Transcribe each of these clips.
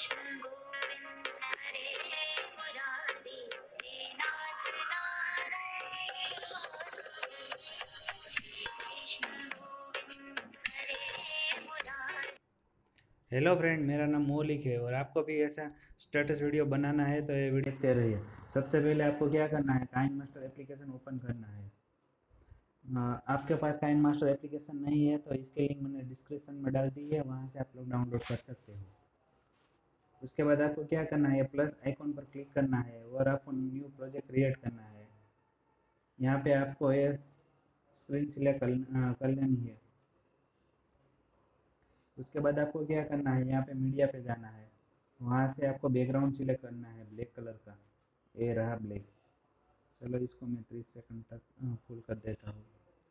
Hello friend, मेरा नाम मौलिक है और आपको भी ऐसा स्टेटस वीडियो बनाना है तो ये वीडियो देखते रहिए। सबसे पहले आपको क्या करना है, काइन मास्टर एप्लीकेशन ओपन करना है। आपके पास काइन मास्टर एप्लीकेशन नहीं है तो इसकी लिंक मैंने डिस्क्रिप्शन में डाल दी है, वहाँ से आप लोग डाउनलोड कर सकते हो। उसके बाद आपको क्या करना है, प्लस आइकॉन पर क्लिक करना है और आपको न्यू प्रोजेक्ट क्रिएट करना है। यहाँ पे आपको ये स्क्रीन सिलेक्ट कर लेनी है। उसके बाद आपको क्या करना है, यहाँ पे मीडिया पे जाना है। वहाँ से आपको बैकग्राउंड सिलेक्ट करना है ब्लैक कलर का। ये रहा ब्लैक। चलो इसको मैं 30 सेकंड तक फुल कर देता हूँ।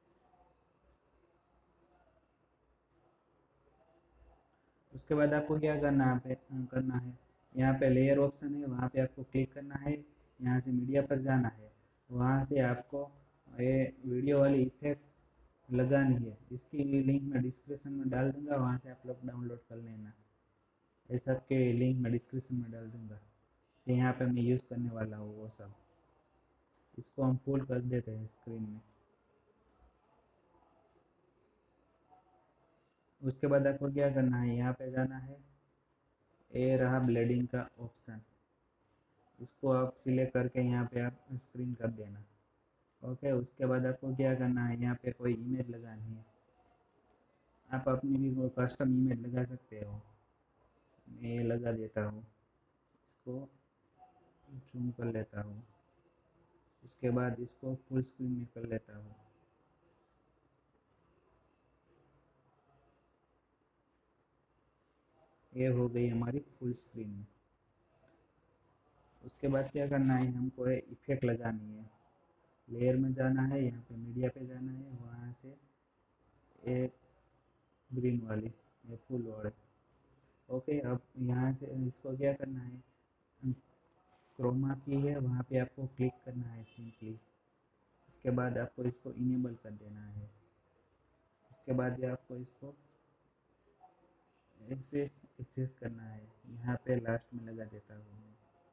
उसके बाद आपको क्या करना है, यहाँ पे लेयर ऑप्शन है, वहाँ पे आपको क्लिक करना है। यहाँ से मीडिया पर जाना है, वहाँ से आपको ये वीडियो वाली इफेक्ट लगानी है। इसकी भी लिंक मैं डिस्क्रिप्शन में डाल दूँगा, वहाँ से आप लोग डाउनलोड कर लेना। ये सब के लिंक मैं डिस्क्रिप्शन में डाल दूँगा कि यहाँ पे मैं यूज़ करने वाला हूँ वो सब। इसको हम फुल कर देते हैं स्क्रीन में। उसके बाद आपको क्या करना है, यहाँ पे जाना है। ये रहा ब्लेडिंग का ऑप्शन, इसको आप सिलेक्ट करके यहाँ पे आप स्क्रीन कर देना। ओके, उसके बाद आपको क्या करना है, यहाँ पे कोई इमेज लगानी है। आप अपनी भी कोई कस्टम इमेज लगा सकते हो। मैं ये लगा देता हूँ, इसको जूम कर लेता हूँ। उसके बाद इसको फुल स्क्रीन में कर लेता हूँ। ये हो गई हमारी फुल स्क्रीन में। उसके बाद क्या करना है, हमको ये इफेक्ट लगानी है। लेयर में जाना है, यहाँ पे मीडिया पे जाना है, वहाँ से ये ग्रीन वाली, ये फुल वाले। ओके, अब यहाँ से इसको क्या करना है, क्रोमा की है, वहाँ पे आपको क्लिक करना है सिंपली। उसके बाद आपको इसको इनेबल कर देना है। उसके बाद ये आपको इसको ऐसे एडजस्ट करना है। यहाँ पे लास्ट में लगा देता हूँ मैं।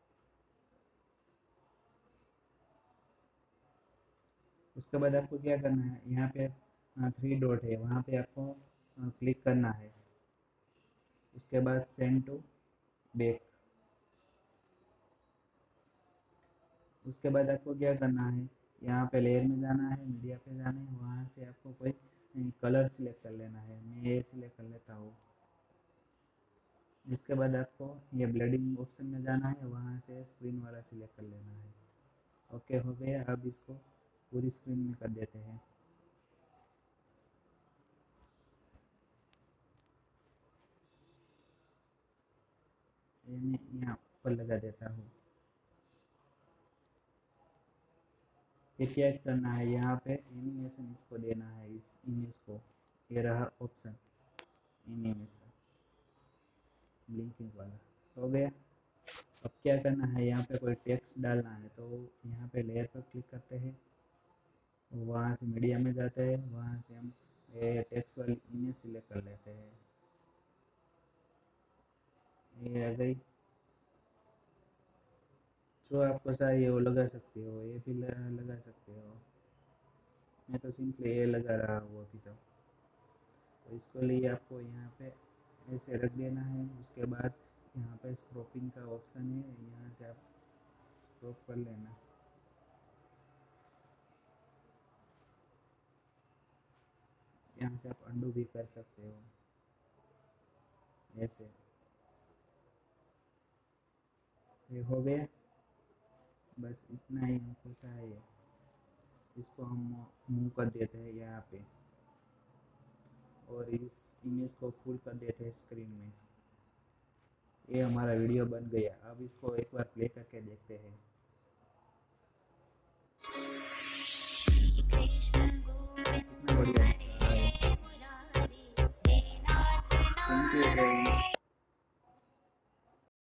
उसके बाद आपको क्या करना है, यहाँ पे 3 डॉट है, वहाँ पे आपको क्लिक करना है। उसके बाद सेंड टू बैक। उसके बाद आपको क्या करना है, यहाँ पे लेयर में जाना है, मीडिया पे जाना है, वहाँ से आपको कोई कलर सिलेक्ट कर लेना है। मैं ये सिलेक्ट कर लेता हूँ। इसके बाद आपको ये ब्लेंडिंग ऑप्शन में जाना है, वहाँ से स्क्रीन वाला सिलेक्ट कर लेना है। ओके, हो गया। अब इसको पूरी स्क्रीन में कर देते हैं। ये मैं यहाँ पर लगा देता हूँ। ये क्या करना है, यहाँ पे एनिमेशन इसको देना है, इस इमेज को। ये रहा ऑप्शन एनिमेशन ब्लिंकिंग वाला। हो गया। अब क्या करना है, यहाँ पे कोई टेक्स्ट डालना है तो यहाँ पे लेयर पर क्लिक करते हैं, वहाँ से मीडिया में जाते हैं, वहाँ से हम ये टेक्स्ट वाली इमेज सिलेक्ट कर लेते हैं। ये आ गई। जो आपको चाहिए वो लगा सकते हो, ये भी लगा सकते हो। मैं तो सिंपली ये लगा रहा हूँ अभी तो इसके लिए आपको यहाँ पे ऐसे रख देना है। उसके बाद यहाँ पे स्क्रॉपिंग का ऑप्शन है, यहाँ से आप स्क्रॉप कर लेना। यहाँ से आप अंडू भी कर सकते हो ऐसे। ये हो गया। बस इतना ही हमको चाहिए। इसको हम मूव कर देते हैं यहाँ पे और इस इमेज को फुल कर देते हैं स्क्रीन में। ये हमारा वीडियो बन गया। अब इसको एक बार प्ले करके देखते